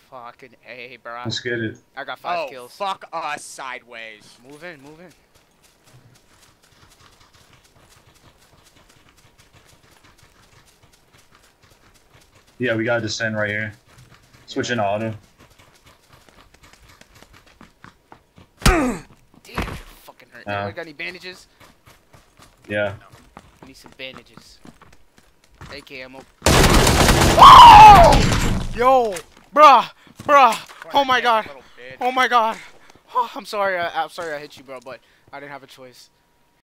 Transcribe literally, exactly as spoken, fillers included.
Fucking A, bro. Let's get it. I got five oh, kills. Fuck us sideways. Move in, move in. Yeah, we gotta descend right here. Switch into auto. Damn, you're fucking hurt. Uh, Anyone got any bandages? Yeah. I need some bandages. A K ammo. Oh! Yo! Bruh! Bruh! Oh my god! Oh my god! Oh, I'm sorry, I, I'm sorry I hit you, bro, but I didn't have a choice.